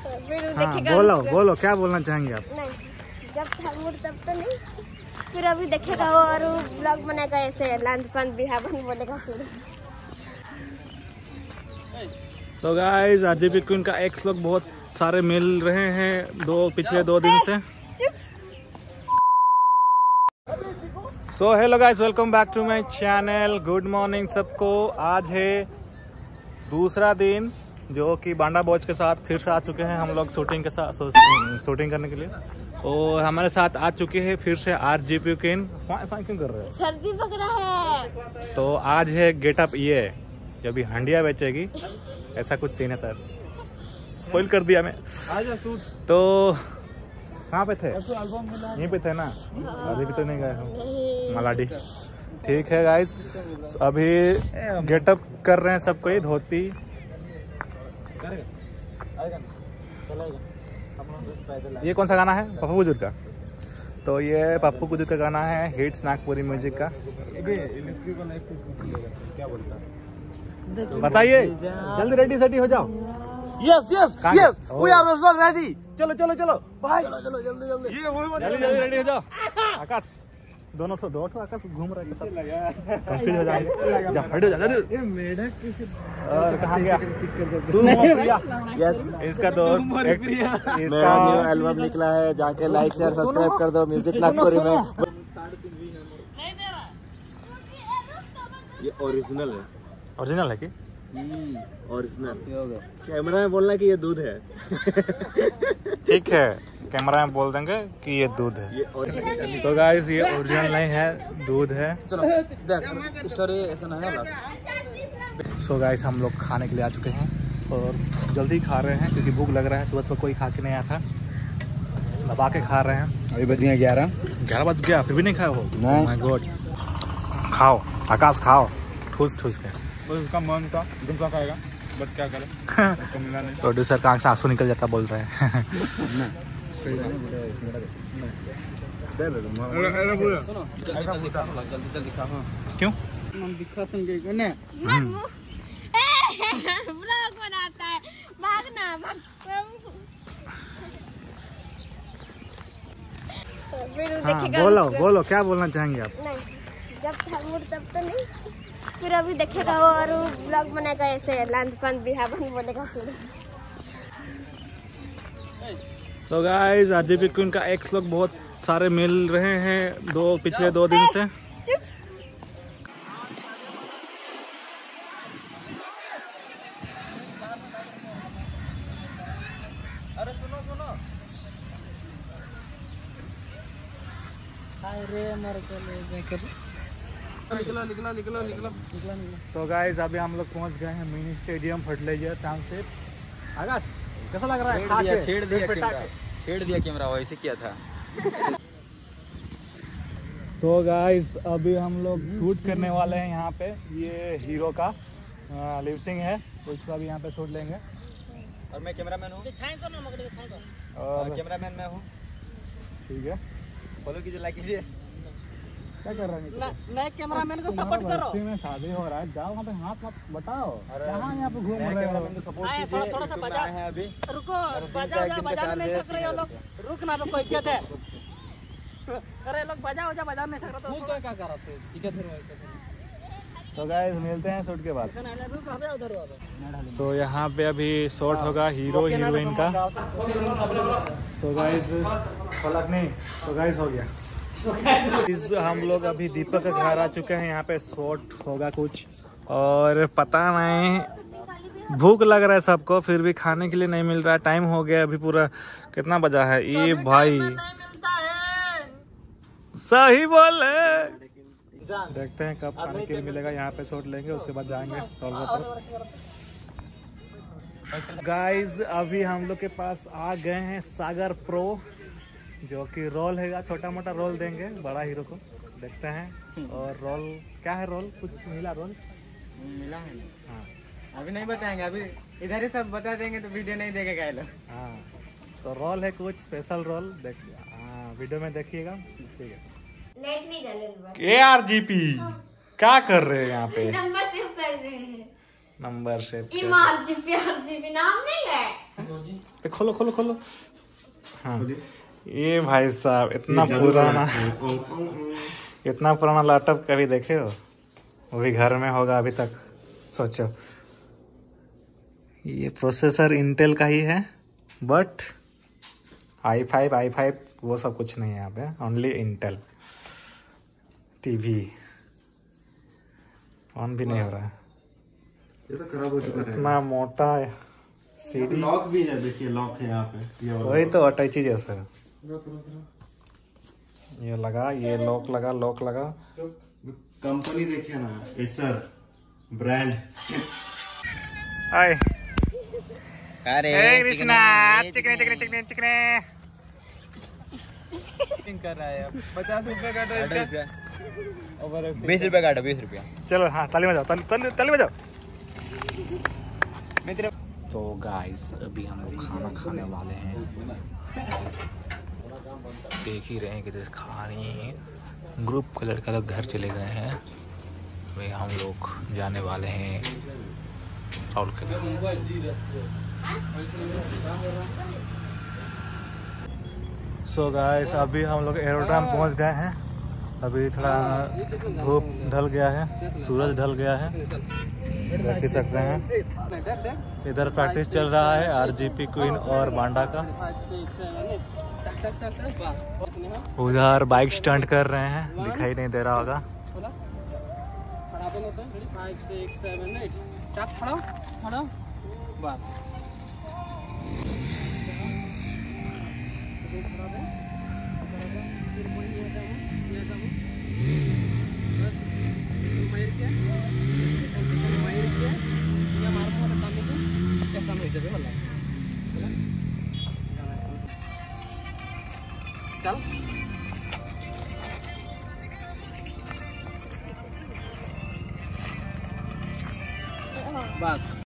हाँ, बोलो बोलो, क्या बोलना चाहेंगे आप? नहीं, जब था मूड तब तो नहीं, फिर अभी देखेगा वो और ब्लॉग बनेगा ऐसे लांदपन बिहावन बोलेगा फिर। तो गाइस आरजेपी क्वीन का एक्स लोग बहुत सारे मिल रहे हैं पिछले 2 दिन से। So hello guys, welcome back to my channel. Good morning सबको। आज है दूसरा दिन जो कि बांडा बॉयज के साथ फिर से आ चुके हैं हम लोग शूटिंग करने के लिए। और हमारे साथ आ चुके हैं फिर से आरजेपी क्वीन। क्यों कर रहे हैं? सर्दी पक रहा है। तो आज है गेटअप ये जो अभी हंडिया बेचेगी, ऐसा कुछ सीन है सर। स्पॉइल कर दिया मैं। तो कहाँ पे थे? यहीं पे थे ना? अभी भी तो नहीं गए हम मलाडी। ठीक है गाइस, अभी गेटअप कर रहे हैं सब कोई। धोती ये कौन सा गाना है? पप्पू गुजर का। तो ये पप्पू गुजर का गाना है, हिट्स नागपुरी म्यूजिक का। क्या बोलता है बताइए, जल्दी रेडी सेटी हो जाओ। Yes yes yes, we are ready. चलो चलो चलो भाई, चलो चलो जल्दी जल्दी जल्दी रेडी हो जाओ। आकाश दोनों आकाश घूम रहा है, कंफ्यूज हो जाएंगे। जा हट जा। ये मेढक किसी और कहां गया? यस, इसका तो मेरा न्यू एल्बम निकला है, जाके लाइक शेयर सब्सक्राइब कर दो। म्यूजिक नागपुरी में ये ओरिजिनल है कि ओरिजिनल? कैमरा में बोलना कि ये दूध है। ठीक है, कैमरा में बोल देंगे कि ये दूध है। तो गाइस ये ओरिजिनल नहीं है, दूध है। चलो देख स्टोरी ऐसा नहीं है। सो गाइस हम लोग खाने के लिए आ चुके हैं और जल्दी खा रहे हैं क्योंकि भूख लग रहा है। सुबह कोई खा के नहीं आया था, दबा के खा रहे हैं। अभी बज गए 11 बज गया, फिर भी नहीं खाए हो? My god. खाओ आकाश, खाओ ठूस ठूस के। उसका मन था दूसरा खाएगा, बट क्या करें। प्रोड्यूसर का आंख से आंसू निकल जाता बोल रहे हैं। क्यों? ब्लॉग बनाता है, भागना भाग। हाँ, बोलो बोलो, क्या बोलना चाहेंगे आप? नहीं, जब था मूड तब तो नहीं, फिर अभी देखेगा वो और ब्लॉग बनेगा ऐसे लांदपन बिहावन बोलेगा फिर। तो गाइस आरजेपी क्वीन का एक्स लोग बहुत सारे मिल रहे हैं पिछले 2 दिन से। अरे सुनो निकला। तो गाइस अभी हम लोग पहुंच गए हैं mini stadium fertiliser township. Akash कैसा लग रहा है? छेड़ दिया कैमरा, वैसे किया था। तो गाइस अभी हम लोग शूट करने वाले हैं यहाँ पे। ये हीरो का लिप सिंग है, तो इसका भी यहाँ पे शूट लेंगे। और मैं कैमरामैन हूँ, और कैमरामैन मैं हूँ। ठीक है, फॉलो कीजिए, लाइक कीजिए। क्या कर रहे हैं? नए कैमरामैन को सपोर्ट करो। में शादी हो रहा है, जाओ वहाँ पे हाथ मत बताओ। कहाँ यहाँ पे घूम रहे हो? सपोर्ट कीजिए। थोड़ा सा बजा है अभी, रुको बजा नहीं सक रहे हो लोग। रुक ना, कोई दिक्कत है? अरे लोग बजा नहीं सक रहे तो क्या कर रहे थे? ठीक है, तो गाइस मिलते हैं शूट के बाद। तो यहाँ पे अभी शॉट होगा हीरो हीरोइन का। तो गाइस हो गया। हम लोग अभी दीपक के घर आ चुके हैं। यहाँ पे शॉट होगा कुछ, और पता नहीं, भूख लग रहा है सबको, फिर भी खाने के लिए नहीं मिल रहा है। टाइम हो गया अभी पूरा, कितना बजा है ये भाई? सही बोल है। देखते हैं कब खाने के लिए मिलेगा। यहाँ पे शॉट लेंगे, उसके बाद जाएंगे गाइस अभी हम लोग के पास आ गए हैं सागर प्रो, जो कि रोल है, छोटा मोटा रोल देंगे बड़ा हीरो को। देखते हैं। और रोल क्या है? रोल कुछ मिला? रोल मिला है? हाँ, अभी नहीं बताएंगे, अभी इधर ही सब बता देंगे तो वीडियो नहीं देखेगा ये लोग। हाँ, तो रोल है कुछ स्पेशल रोल। वीडियो में देखिएगा। ठीक है। लाइट नहीं जले। ARGP क्या कर रहे हैं यहाँ पे? नंबर सेव कर रहे हैं। नंबर शेप RGB नाम नहीं है। खोलो खोलो खोलो। हाँ ये भाई साहब इतना पुराना लैपटॉप कभी देखे हो? वो भी घर में होगा अभी तक। सोचो ये प्रोसेसर इंटेल का ही है, बट i5 वो सब कुछ नहीं है यहाँ पे, ओनली इंटेल। टीवी ऑन भी नहीं हो रहा है, ये तो खराब हो चुका है। इतना मोटा है। सीडी लॉक भी है, देखिए लॉक है यहाँ पे। वही तो अटैची जैसा। ये लगा, ये लॉक लगा। कंपनी देखिए ना, एसर ब्रांड। हाय अरे कृष्णा, चिकने कर रहा है। 50 रुपए का तो इसका 20 रुपए काटा, 20 रुपया। चलो हाँ ताली बजाओ, ताली बजाओ। तो गाइस अभी हम लोग खाना खाने वाले हैं। देख ही रहे हैं कि जैसे खा रही हैं। ग्रुप को लड़का लोग घर चले गए हैं, वे हम लोग जाने वाले हैं राहुल के घर। सो गाइस अभी हम लोग एरोड्रम पहुंच गए हैं। अभी थोड़ा धूप ढल गया है, सूरज ढल गया है, देख सकते हैं। इधर प्रैक्टिस चल रहा है RGP क्वीन और बांडा का। उधर बाइक स्टंट कर रहे हैं, दिखाई नहीं दे रहा होगा। चल बस